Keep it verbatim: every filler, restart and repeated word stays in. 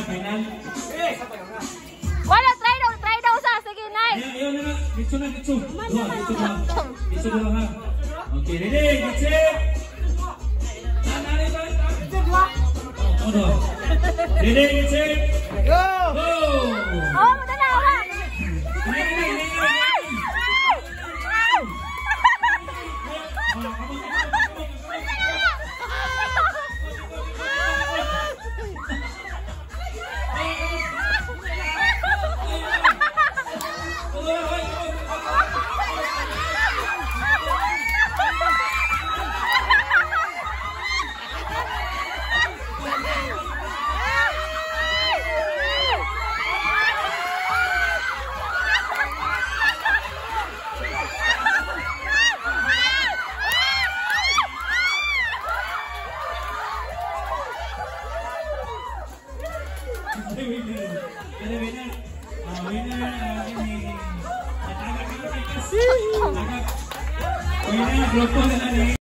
final. Wala, try daw, try daw sa. Sige, Nay. Ayaw, ayaw na na. Dito na, dito. Dito, dito na. Dito na ha. Okay, ready, get set. Nanay ba? Oh, no. Ready, get set. Go! Go! Oh, madala, ha. Nay, nay, nay, nay. Winner, grupo na